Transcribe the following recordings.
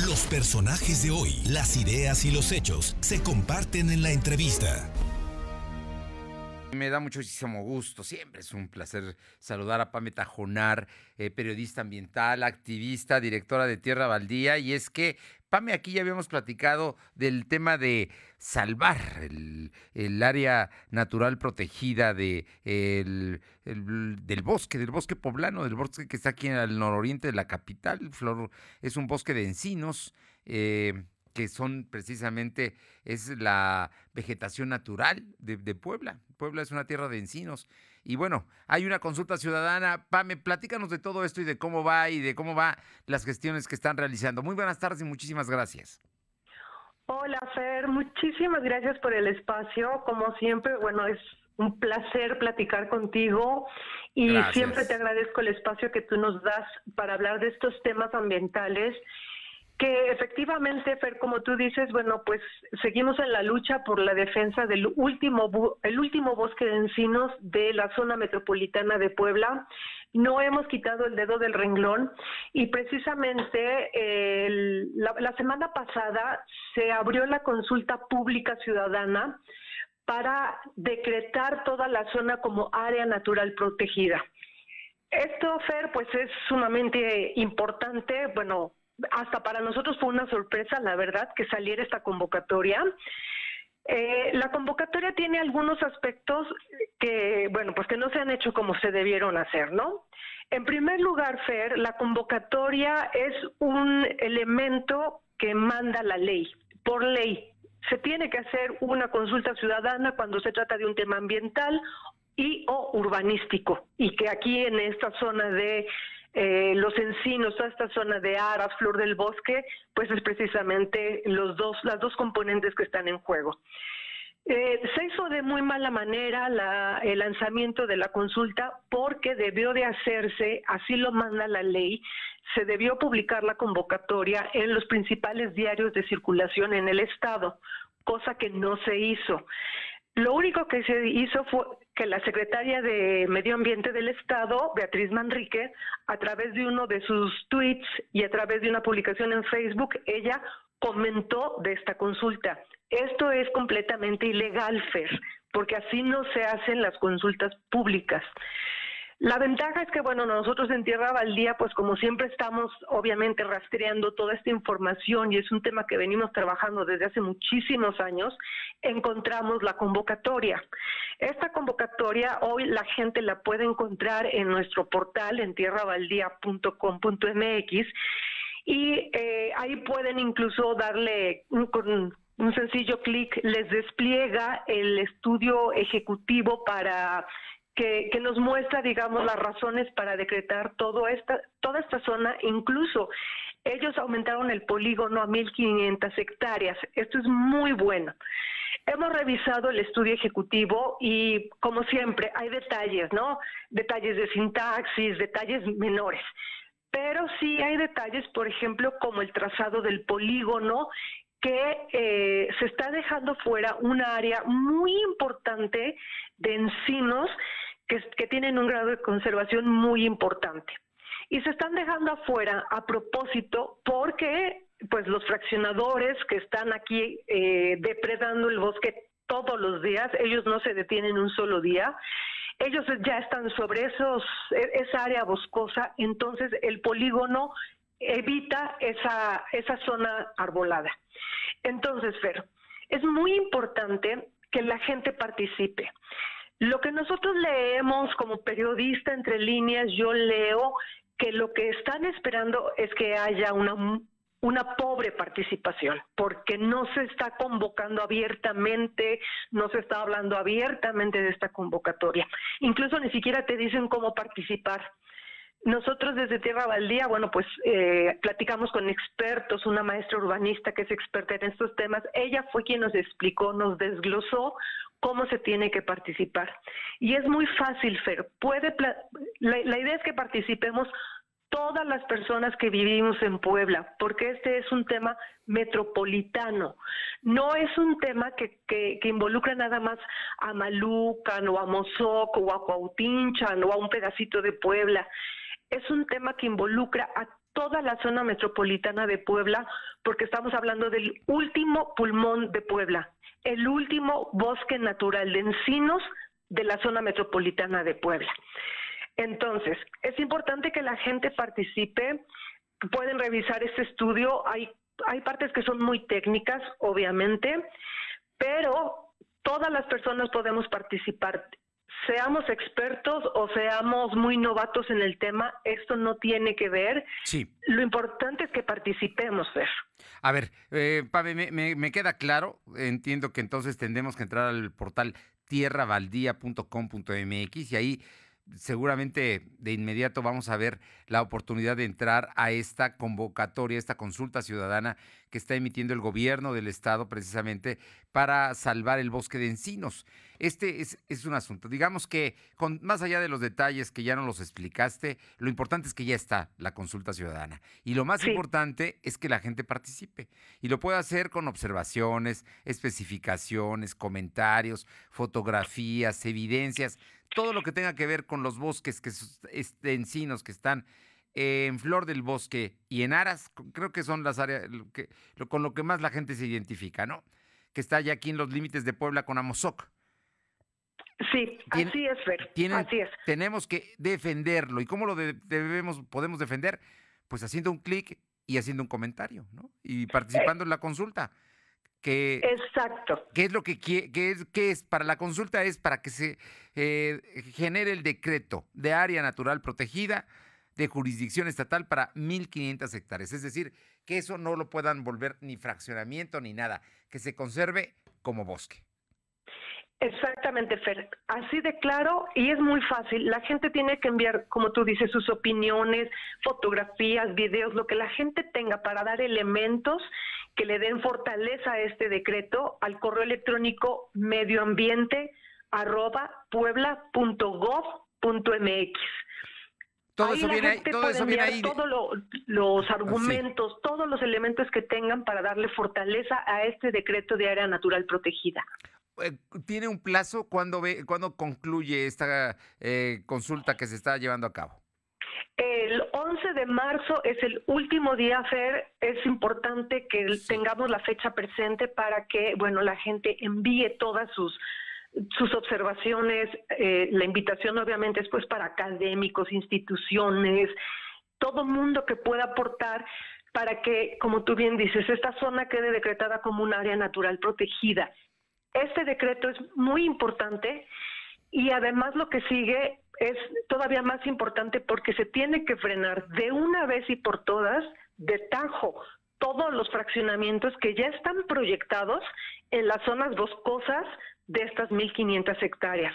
Los personajes de hoy, las ideas y los hechos se comparten en la entrevista. Me da muchísimo gusto, siempre es un placer saludar a Pame Tajonar, periodista ambiental, activista, directora de Tierra Baldía. Y es que, Pame, aquí ya habíamos platicado del tema de salvar el área natural protegida del bosque poblano, del bosque que está aquí al nororiente de la capital. Flor, es un bosque de encinos, que son precisamente, es la vegetación natural de Puebla. Puebla es una tierra de encinos. Y bueno, hay una consulta ciudadana. Pame, platícanos de todo esto y de cómo va las gestiones que están realizando. Muy buenas tardes y muchísimas gracias. Hola, Fer, muchísimas gracias por el espacio. Como siempre, bueno, es un placer platicar contigo y Gracias. Siempre te agradezco el espacio que tú nos das para hablar de estos temas ambientales. Que efectivamente, Fer, como tú dices, bueno, pues seguimos en la lucha por la defensa del último bosque de encinos de la zona metropolitana de Puebla. No hemos quitado el dedo del renglón y precisamente la semana pasada se abrió la consulta pública ciudadana para decretar toda la zona como área natural protegida. Esto, Fer, pues es sumamente importante, bueno, hasta para nosotros fue una sorpresa, la verdad, que saliera esta convocatoria. La convocatoria tiene algunos aspectos que, bueno, pues que no se han hecho como se debieron hacer, ¿no? En primer lugar, Fer, la convocatoria es un elemento que manda la ley, por ley. Se tiene que hacer una consulta ciudadana cuando se trata de un tema ambiental y o urbanístico, y que aquí en esta zona de los encinos, toda esta zona de Aras, Flor del Bosque, pues es precisamente las dos componentes que están en juego. Se hizo de muy mala manera el lanzamiento de la consulta porque debió de hacerse, así lo manda la ley, se debió publicar la convocatoria en los principales diarios de circulación en el estado, cosa que no se hizo. Lo único que se hizo fue que la secretaria de Medio Ambiente del Estado, Beatriz Manrique, a través de uno de sus tweets y a través de una publicación en Facebook, ella comentó de esta consulta. Esto es completamente ilegal, Fer, porque así no se hacen las consultas públicas. La ventaja es que, bueno, nosotros en Tierra Baldía, pues como siempre estamos obviamente rastreando toda esta información y es un tema que venimos trabajando desde hace muchísimos años, encontramos la convocatoria. Esta convocatoria hoy la gente la puede encontrar en nuestro portal en tierrabaldía.com.mx y ahí pueden incluso darle con un sencillo clic, les despliega el estudio ejecutivo para que nos muestra, digamos, las razones para decretar toda esta zona. Incluso ellos aumentaron el polígono a 1,500 hectáreas. Esto es muy bueno. Hemos revisado el estudio ejecutivo y, como siempre, hay detalles, ¿no? Detalles de sintaxis, detalles menores. Pero sí hay detalles, por ejemplo, como el trazado del polígono, que se está dejando fuera una área muy importante de encinos que tienen un grado de conservación muy importante. Y se están dejando afuera a propósito porque pues los fraccionadores que están aquí depredando el bosque todos los días, ellos no se detienen un solo día, ellos ya están sobre esa área boscosa, entonces el polígono evita esa zona arbolada. Entonces, Fer, es muy importante que la gente participe. Lo que nosotros leemos como periodista entre líneas, yo leo que lo que están esperando es que haya una pobre participación, porque no se está convocando abiertamente, no se está hablando abiertamente de esta convocatoria. Incluso ni siquiera te dicen cómo participar. Nosotros desde Tierra Baldía, bueno, pues platicamos con expertos, una maestra urbanista que es experta en estos temas. Ella fue quien nos explicó, nos desglosó cómo se tiene que participar. Y es muy fácil, Fer. La idea es que participemos todas las personas que vivimos en Puebla, porque este es un tema metropolitano. No es un tema que involucra nada más a Malucan o a Mozoc o a Cuautinchan o a un pedacito de Puebla. Es un tema que involucra a toda la zona metropolitana de Puebla, porque estamos hablando del último pulmón de Puebla, el último bosque natural de encinos de la zona metropolitana de Puebla. Entonces, es importante que la gente participe, pueden revisar este estudio, hay partes que son muy técnicas, obviamente, pero todas las personas podemos participar. Seamos expertos o seamos muy novatos en el tema, esto no tiene que ver. Sí. Lo importante es que participemos, Fer. A ver, Pame, me queda claro, entiendo que entonces tendremos que entrar al portal tierrabaldía.com.mx y ahí seguramente de inmediato vamos a ver la oportunidad de entrar a esta convocatoria, esta consulta ciudadana que está emitiendo el gobierno del estado precisamente para salvar el bosque de encinos. Este es un asunto, digamos que más allá de los detalles que ya nos los explicaste, lo importante es que ya está la consulta ciudadana. Y lo más importante es que la gente participe. Y lo puede hacer con observaciones, especificaciones, comentarios, fotografías, evidencias, todo lo que tenga que ver con los bosques de encinos que están en Flor del Bosque y en Aras, creo que son las áreas con lo que más la gente se identifica, ¿no? Que está ya aquí en los límites de Puebla con Amozoc. Sí, así es, Fer, así es. Tenemos que defenderlo. ¿Y cómo lo podemos defender? Pues haciendo un clic y haciendo un comentario, ¿no? Y participando en la consulta. Exacto. ¿Qué es lo qué es para la consulta? Es para que se genere el decreto de área natural protegida de jurisdicción estatal para 1,500 hectáreas. Es decir, que eso no lo puedan volver ni fraccionamiento ni nada, que se conserve como bosque. Exactamente, Fer. Así de claro, y es muy fácil. La gente tiene que enviar, como tú dices, sus opiniones, fotografías, videos, lo que la gente tenga para dar elementos que le den fortaleza a este decreto al correo electrónico medioambiente@puebla.gov.mx. Todo eso viene ahí, todos los argumentos, sí, todos los elementos que tengan para darle fortaleza a este decreto de área natural protegida. ¿Tiene un plazo? ¿Cuándo concluye esta consulta que se está llevando a cabo? El 11 de marzo es el último día, Fer. Es importante que tengamos la fecha presente para que, la gente envíe todas sus observaciones. La invitación obviamente es pues para académicos, instituciones, todo mundo que pueda aportar para que, como tú bien dices, esta zona quede decretada como un área natural protegida. Este decreto es muy importante y además lo que sigue es todavía más importante porque se tiene que frenar de una vez y por todas, de tajo, todos los fraccionamientos que ya están proyectados en las zonas boscosas de estas 1,500 hectáreas.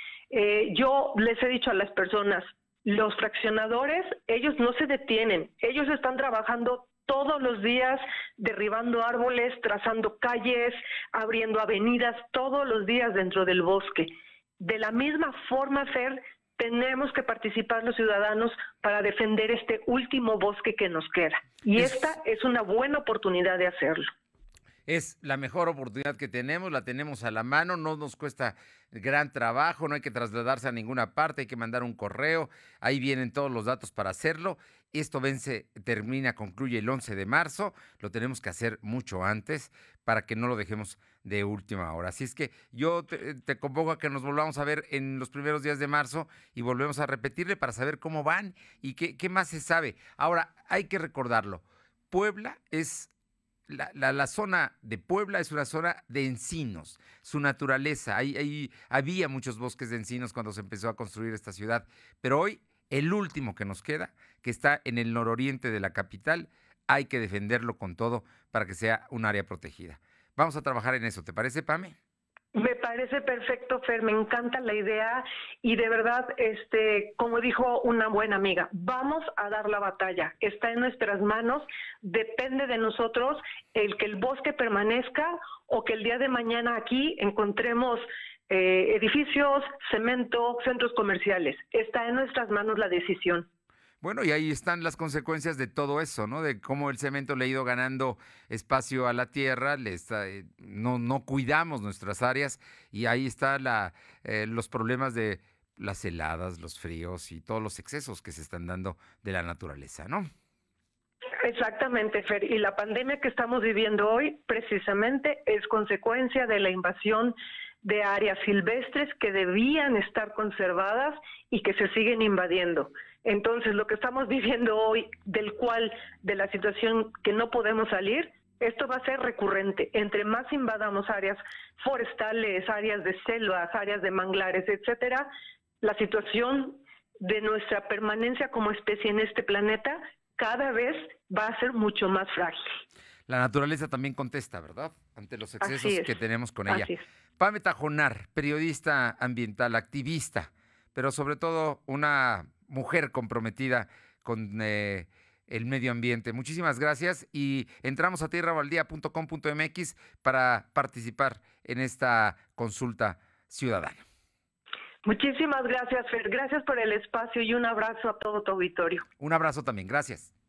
Yo les he dicho a las personas, los fraccionadores, ellos no se detienen, ellos están trabajando todos los días, derribando árboles, trazando calles, abriendo avenidas, todos los días dentro del bosque. De la misma forma, Fer, tenemos que participar los ciudadanos para defender este último bosque que nos queda. Y esta es una buena oportunidad de hacerlo. Es la mejor oportunidad que tenemos, la tenemos a la mano, no nos cuesta gran trabajo, no hay que trasladarse a ninguna parte, hay que mandar un correo, ahí vienen todos los datos para hacerlo. Esto concluye el 11 de marzo, lo tenemos que hacer mucho antes para que no lo dejemos de última hora. Así es que yo te convoco a que nos volvamos a ver en los primeros días de marzo y volvemos a repetirle para saber cómo van y qué más se sabe. Ahora, hay que recordarlo, Puebla es... La zona de Puebla es una zona de encinos, su naturaleza. Había muchos bosques de encinos cuando se empezó a construir esta ciudad, pero hoy el último que nos queda, que está en el nororiente de la capital, hay que defenderlo con todo para que sea un área protegida. Vamos a trabajar en eso, ¿te parece, Pame? Me parece perfecto, Fer, me encanta la idea y de verdad, como dijo una buena amiga, vamos a dar la batalla, está en nuestras manos, depende de nosotros el que el bosque permanezca o que el día de mañana aquí encontremos edificios, cemento, centros comerciales, está en nuestras manos la decisión. Bueno, y ahí están las consecuencias de todo eso, ¿no? De cómo el cemento le ha ido ganando espacio a la tierra, no cuidamos nuestras áreas y ahí están los problemas de las heladas, los fríos y todos los excesos que se están dando de la naturaleza, ¿no? Exactamente, Fer. Y la pandemia que estamos viviendo hoy precisamente es consecuencia de la invasión de áreas silvestres que debían estar conservadas y que se siguen invadiendo. Entonces, lo que estamos viviendo hoy, de la situación que no podemos salir, esto va a ser recurrente. Entre más invadamos áreas forestales, áreas de selvas, áreas de manglares, etcétera, la situación de nuestra permanencia como especie en este planeta cada vez va a ser mucho más frágil. La naturaleza también contesta, ¿verdad? Ante los excesos que tenemos con ella. Así es. Pame Tajonar, periodista ambiental, activista, pero sobre todo una mujer comprometida con el medio ambiente. Muchísimas gracias y entramos a tierrabaldía.com.mx para participar en esta consulta ciudadana. Muchísimas gracias, Fer. Gracias por el espacio y un abrazo a todo tu auditorio. Un abrazo también. Gracias.